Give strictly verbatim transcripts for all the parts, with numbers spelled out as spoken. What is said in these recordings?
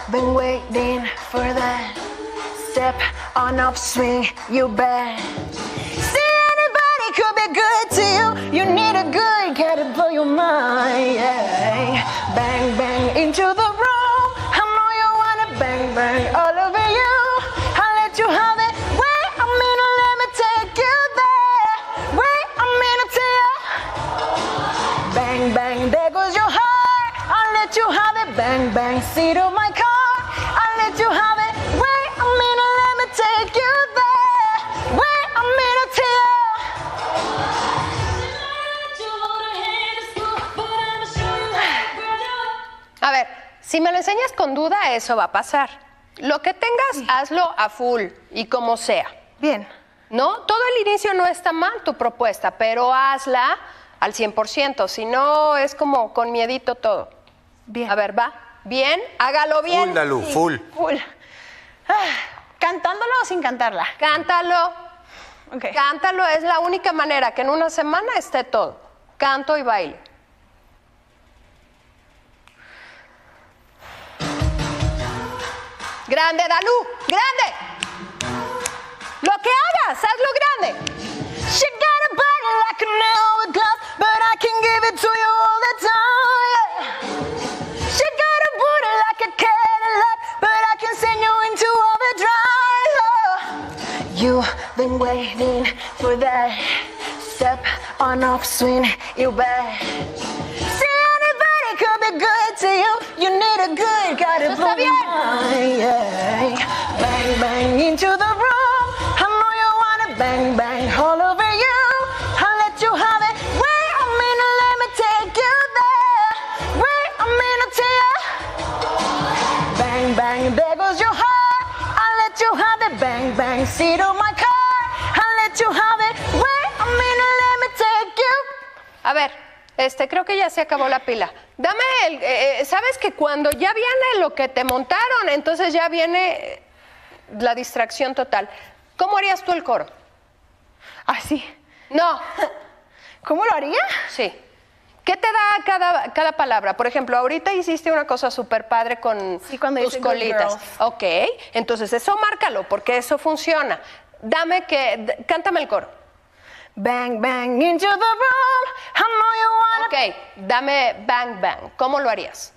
been waiting for that step on upswing, you bet. See, anybody could be good to you. You need a good guy to blow your mind. Yeah. Bang, bang into the room. I know you wanna bang, bang all over you. I'll let you have it. Wait a minute, let me take you there. Wait a minute till you. Bang, bang, there goes your heart. I'll let you have it. Bang, bang, seat of my car. I'll let you have it. Wait a minute, let me take you there. Wait a minute till you. A ver, si me lo enseñas con duda, eso va a pasar. Lo que tengas, hazlo a full y como sea. Bien. ¿No? Todo el inicio no está mal tu propuesta, pero hazla al cien por ciento. Si no, es como con miedito todo. Bien. A ver, va. Bien, hágalo bien. Full, Dalu, Sí, full. Full. Ah, ¿cantándolo o sin cantarla? Cántalo. Ok. Cántalo, es la única manera que en una semana esté todo. Canto y baile. Grande, Dalu, grande. Lo que hagas, hazlo grande. She got a body like an hourglass, but I can give it to you all the time. She got a booty like a Cadillac, but I can send you into overdrive. You've been waiting for that step on upswing, you bet. See, anybody could be good to you. You need a good guy to blow your mind. Yeah. Bang, bang into the room. I know you want it. Bang, bang all over you. I'll let you have it. Wait a minute, let me take you there. Wait a minute till you. Bang, bang, there goes your heart. I'll let you have it. Bang, bang, seat of my car. I'll let you have it. Wait a minute, let me take you. A ver, este, creo que ya se acabó la pila. Dame el... eh, ¿sabes que cuando ya viene lo que te montaron, entonces ya viene la distracción total? ¿Cómo harías tú el coro? Así. No. ¿Cómo lo haría? Sí. ¿Qué te da cada, cada palabra? Por ejemplo, ahorita hiciste una cosa súper padre con Sí, cuando tus dice Good colitas. Girls. Ok, entonces eso márcalo, porque eso funciona. Dame que... d- cántame el coro. Bang, bang into the room. I know you wanna. Ok, dame bang, bang. ¿Cómo lo harías?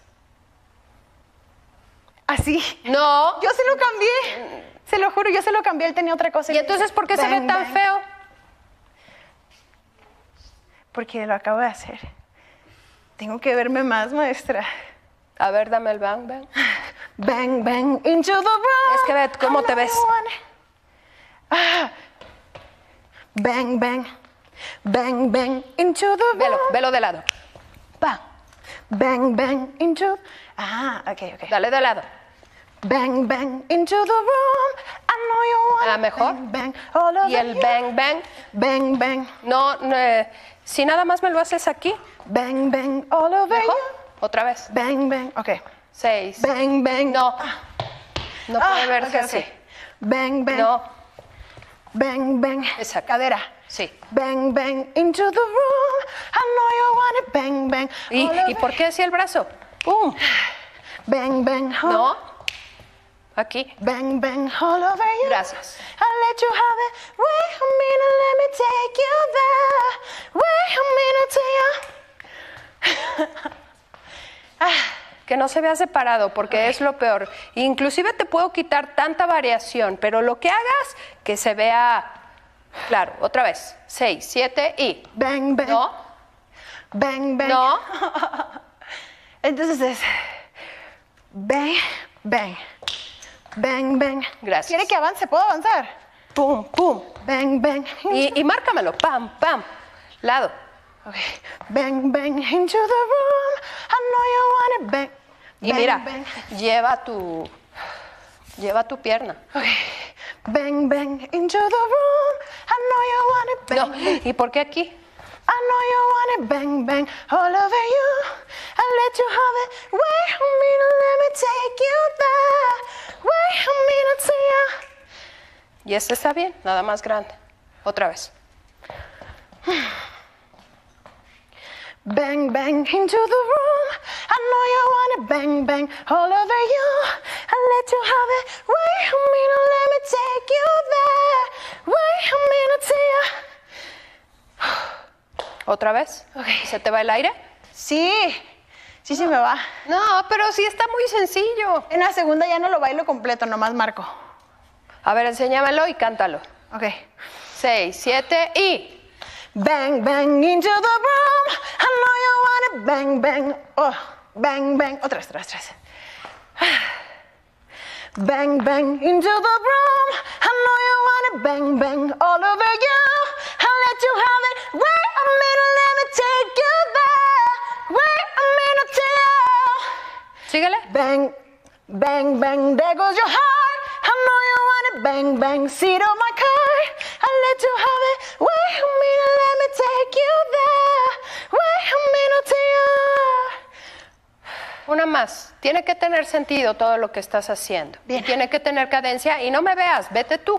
Así. No. Yo se lo cambié. Se lo juro, yo se lo cambié. Él tenía otra cosa. ¿Y entonces por qué se ve Bang, tan bang. feo? Porque lo acabo de hacer. Tengo que verme más, maestra. A ver, dame el bang, bang. Bang, bang into the room. Es que ve cómo I te know ves. you wanna. Ah. Bang, bang. Bang, bang into the room. Velo, velo de lado. Bang. Bang, bang into. Ah, ok, ok. Dale de lado. Bang, bang into the room. I know you want Ah, mejor. Bang, bang all over Y el you. bang, bang. Bang, bang. No, no, eh, si nada más me lo haces aquí. Bang, bang all over ¿Mejor? you. Otra vez. Bang, bang. Ok. Seis. Bang, bang. No. No Ah, puede verse ok, así. ok. Bang, bang. No. Bang, bang. Esa Cadera. Sí. Bang, bang into the room. I know you want it. Bang, bang. ¿Y, all over ¿y por qué así el brazo? ¡Pum! Bang, bang. all- No. Aquí. Bang, bang all over you. Gracias. I'll let you have it. Wait a minute, let me take you there. Wait a minute till you. Que no se vea separado, porque es lo peor. Inclusive te puedo quitar tanta variación, pero lo que hagas, que se vea claro. Otra vez. Seis, siete y... Bang, bang. No. Bang, bang. No. Entonces es bang, bang, bang, bang. Gracias. ¿Quiere que avance? ¿Puedo avanzar? Pum, pum. Bang, bang. Y, y márcamelo. Pam, pam. Lado. Okay. Bang, bang into the room. I know you want it. Bang. Y bang, mira, bang. lleva tu... Lleva tu pierna. Okay. Bang, bang into the room. I know you want it. Bang, No. bang. ¿Y por qué aquí? I know you want it. Bang, bang all over you. I'll let you have it. Wait a minute, let me take you there. Wait a minute, see ya. Y este está bien, nada más grande. Otra vez. Bang, bang into the room. I know you want it. Bang, bang all over you. let you have it. Wait a minute, let me take you there. Wait a minute, yeah. ¿Otra vez? Okay. ¿Se te va el aire? Sí, sí, sí me va. No, pero sí está muy sencillo. En la segunda ya no lo bailo completo, nomás marco. A ver, enséñamelo y cántalo. Ok. Seis, siete y... Bang, bang into the room. I know you want it. Bang, bang. Oh, bang, bang. Otra vez, otra vez, otra vez. Bang, bang into the room. I know you want it. Bang, bang all over you. I'll let you have it. Wait a minute, let me take you there. Wait a minute till. Síguele. Bang, bang, bang. There goes your heart. I know you want it. Bang, bang. Seat of my car. I'll let you have it. Wait a minute, let me take you there. Wait a minute till. Una más. Tiene que tener sentido todo lo que estás haciendo. Bien. Y tiene que tener cadencia. Y no me veas, vete tú.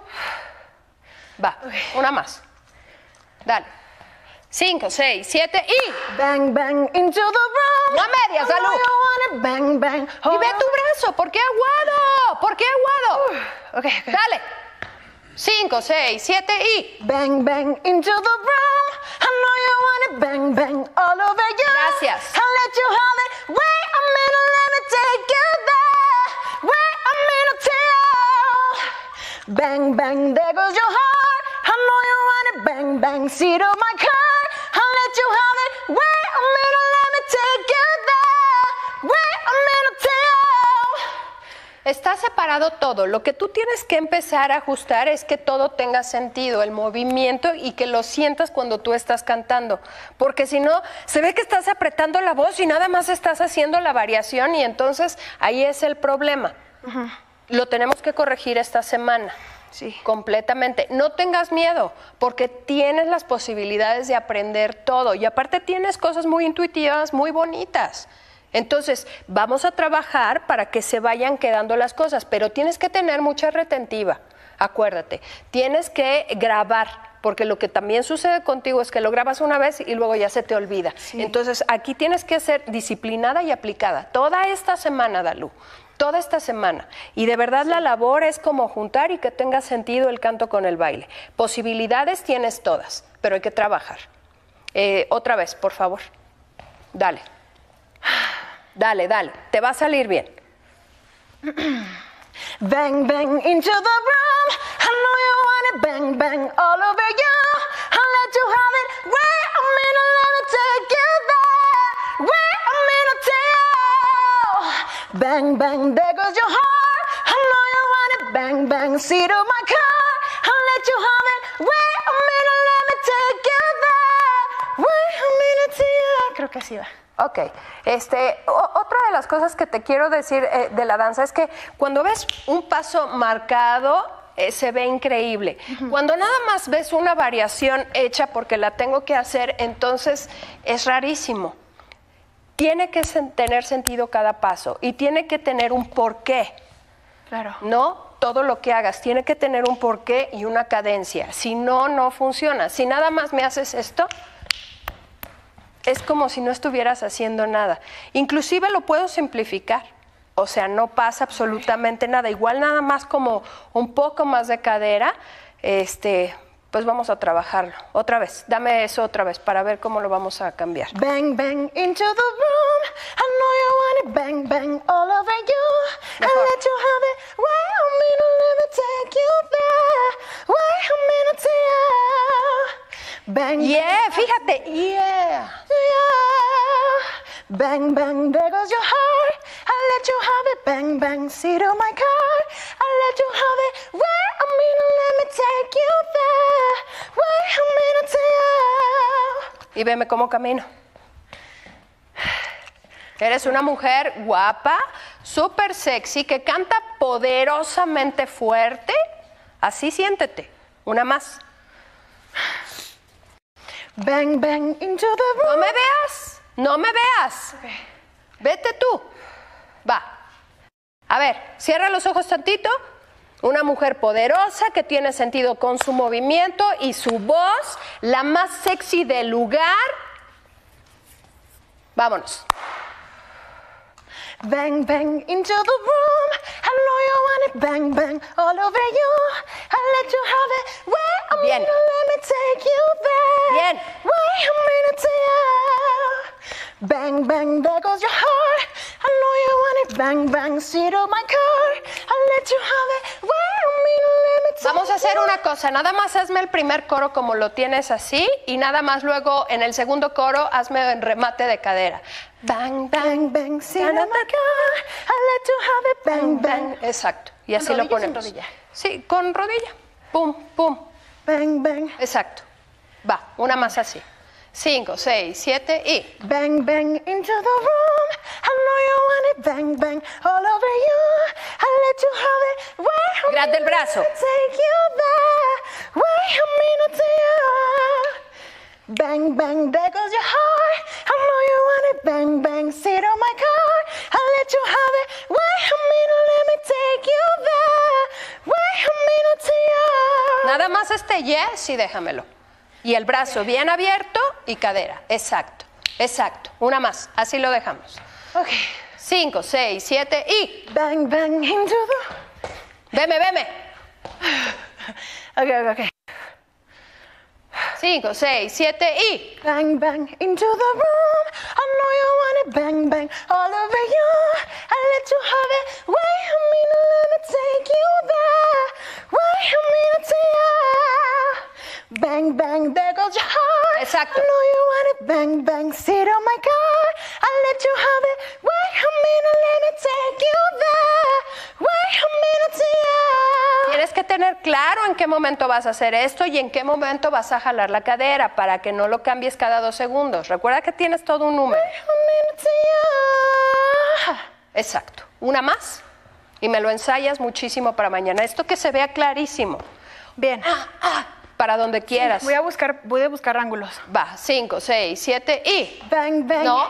Va, una más. Dale. Cinco, seis, siete y... Bang, bang into the room. No a medias, I know Dalu. you want it. Bang, bang. Y ve tu brazo. ¿Por qué aguado? ¿Por qué aguado? Ok, ok. Dale. Cinco, seis, siete y... Bang, bang into the room. I know you want it. Bang, bang all over you. Gracias. I'll let you have it. Wait a minute, let me take you there. Wait a minute till. Bang, bang, there goes your heart. I know you want it. Bang, bang, seat of my car. I'll let you have it. Wait a minute, let me take you there. Wait a minute till. Está separado todo. Lo que tú tienes que empezar a ajustar es que todo tenga sentido, el movimiento, y que lo sientas cuando tú estás cantando. Porque si no, se ve que estás apretando la voz y nada más estás haciendo la variación, y entonces ahí es el problema. Uh-huh. Lo tenemos que corregir esta semana. Sí. Completamente. No tengas miedo, porque tienes las posibilidades de aprender todo. Y aparte tienes cosas muy intuitivas, muy bonitas. Entonces, vamos a trabajar para que se vayan quedando las cosas, pero tienes que tener mucha retentiva. Acuérdate, tienes que grabar, porque lo que también sucede contigo es que lo grabas una vez y luego ya se te olvida. Sí. Entonces, aquí tienes que ser disciplinada y aplicada. Toda esta semana, Dalu, toda esta semana. Y de verdad sí. La labor es como juntar y que tenga sentido el canto con el baile. Posibilidades tienes todas, pero hay que trabajar. Eh, otra vez, por favor. Dale. Dale, dale, te va a salir bien. Bang, bang into the room. I know you want it. Bang, bang all over you. I'll let you have it. Wait a minute, let me take you there. Wait a minute till. Bang, bang, there goes your heart. I know you want it. Bang, bang, seat of my car. I'll let you have it. Wait a minute, let me take you there. Wait a minute till. Creo que así va. Ok, este, o, otra de las cosas que te quiero decir eh, de la danza es que cuando ves un paso marcado, eh, se ve increíble. Uh-huh. Cuando nada más ves una variación hecha porque la tengo que hacer, entonces es rarísimo. Tiene que sen- tener sentido cada paso y tiene que tener un porqué. Claro. No todo lo que hagas, tiene que tener un porqué y una cadencia. Si no, no funciona. Si nada más me haces esto, es como si no estuvieras haciendo nada. Inclusive lo puedo simplificar. O sea, no pasa absolutamente nada. Igual nada más como un poco más de cadera, este, pues vamos a trabajarlo. Otra vez, dame eso otra vez para ver cómo lo vamos a cambiar. Bang, bang into the room. I know you want it. Bang, bang all over you. I'll let you have it. Wait a minute, let me take you there. Wait a minute till. Bang, Yeah, fíjate. Yeah. yeah. Bang, bang, there goes your heart. I'll let you have it. Bang, bang, seat of my car. I'll let you have it. Wait a minute, let me take you there. Wait a minute till. Y veme cómo camino. Eres una mujer guapa, súper sexy, que canta poderosamente fuerte. Así siéntete. Una más. Bang, bang into the room. No me veas, no me veas. Okay. Vete tú. Va. A ver, cierra los ojos tantito. Una mujer poderosa que tiene sentido con su movimiento y su voz, la más sexy del lugar. Vámonos. Bang, bang into the room. I know you bang all over you. I'll let you have it. Wait a Bien. minute, let me take you there. Bien. Wait a minute, yeah. Bang, bang, there goes your heart. I know you want it. Bang, bang, seat of my car. I'll let you have it. Wait a minute, let me take Vamos a hacer you una cosa, nada más hazme el primer coro como lo tienes así y nada más luego en el segundo coro hazme el remate de cadera. Bang, bang, Bang, bang, seat of my car. I'll let you have it. Bang, bang. exacto. Y así ¿Con lo rodilla o sin ponemos. rodilla? Sí, con rodilla. Pum, pum. Bang, bang. Exacto. Va, una más así. Cinco, seis, siete y... Bang, bang into the room. I know you want it. Bang, bang all over you. I'll let you have it. Wait a Grande el minute, brazo. let me take you there. Wait a minute, yeah. Bang, bang, there goes your heart. I know you want it. Bang, bang, seat on my car. I'll let you have it. Wait a minute, let me take you there. Wait a minute, yeah. Nada más este yes y déjamelo. Y el brazo bien abierto y cadera. Exacto, exacto. Una más, así lo dejamos. Okay. Cinco, seis, siete y... Bang, bang into the... Veme, veme. Okay, okay, okay. Cinco, seis, siete y... Bang, bang into the room. I know you want it. Bang, bang all over you. I'll let you have it. Wait a minute, let me take you there. Wait a minute, yeah. Bang, bang, there goes your heart. Exacto. I know you want it. Bang, bang, sit on my car. I'll let you have it. Wait a minute, let me take you there. Wait a minute, yeah. Tienes que tener claro en qué momento vas a hacer esto y en qué momento vas a jalar la cadera para que no lo cambies cada dos segundos. Recuerda que tienes todo un número. Wait a minute, yeah. Exacto. Una más y me lo ensayas muchísimo para mañana. Esto que se vea clarísimo. Bien. Para donde quieras. Voy a buscar, voy a buscar ángulos. Va, cinco, seis, siete y... Bang, bang. No,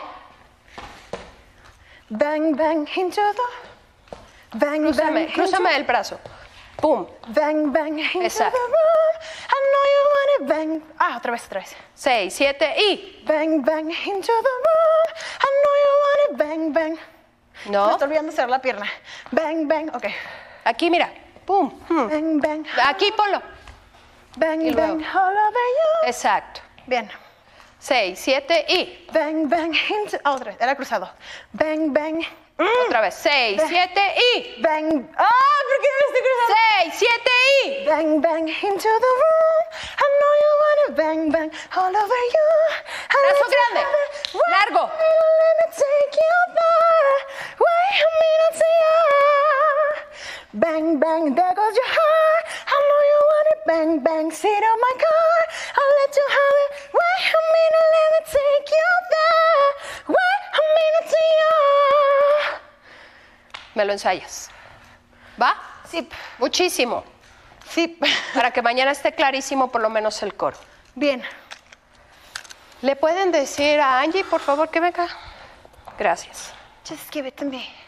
Bang, bang into the... Bang, crúzame, bang crúzame into... el brazo. Pum. Bang, bang into Exacto. the room. I know you want it. Bang. Ah, otra vez, otra vez. Seis, siete y... Bang, bang into the room. I know you want it. Bang, bang. Me No. estoy olvidando cerrar la pierna. Bang, bang. Ok. Aquí, mira. Pum. Hmm. Bang, bang. Aquí ponlo. Bang, y luego. bang all over you. Exacto. Bien. Seis, siete y... Bang, bang into... Ah, otra vez. Era cruzado. Bang, bang. Mm. Otra vez. Seis, Bang. siete y... Bang. Ah, ¿por qué no estoy cruzado? Seis, siete y... Bang, bang into the room. I know you want it. Bang, bang all over you. I Brazo let you grande. have it. Wait Largo. a minute, let me take you there. Wait a minute, yeah. Bang, bang, there goes your heart. I know you want it. Bang, bang, seat of my car. I'll let you have it. Wait a minute, let me take you there. Wait a minute, yeah. Me lo ensayas. ¿Va? Sí. Muchísimo. Sí. Para que mañana esté clarísimo por lo menos el coro. Bien. ¿Le pueden decir a Angie, por favor, que venga? Gracias. Just give it to me.